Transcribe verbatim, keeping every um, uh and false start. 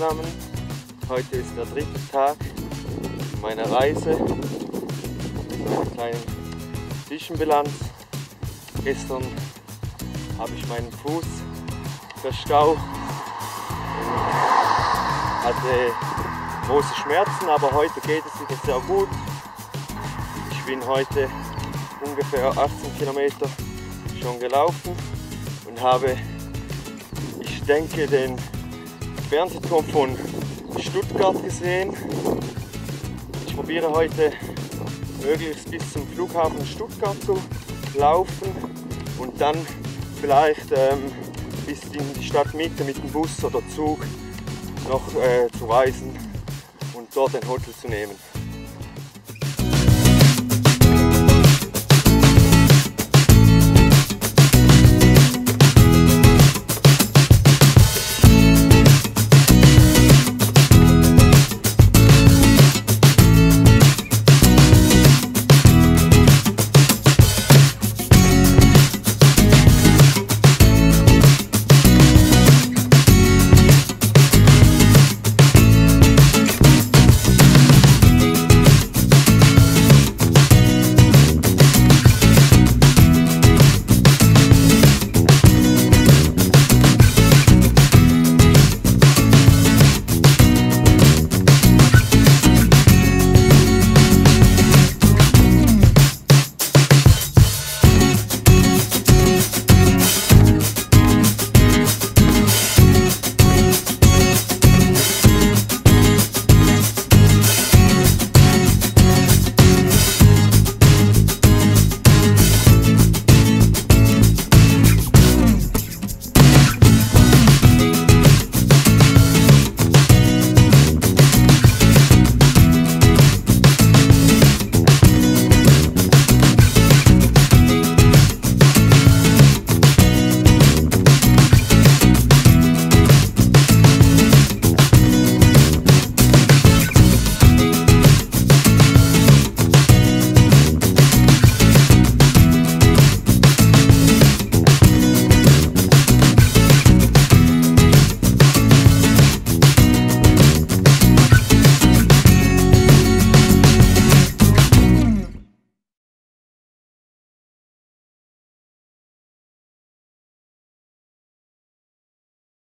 zusammen. Heute ist der dritte Tag meiner Reise. Eine kleine Zwischenbilanz. Gestern habe ich meinen Fuß verstaucht und hatte große Schmerzen, aber heute geht es wieder sehr gut. Ich bin heute ungefähr achtzehn Kilometer schon gelaufen und habe, ich denke, den Fernsehturm von Stuttgart gesehen. Ich probiere heute möglichst bis zum Flughafen Stuttgart zu laufen und dann vielleicht ähm, bis in die Stadtmitte mit dem Bus oder Zug noch äh, zu reisen und dort ein Hotel zu nehmen.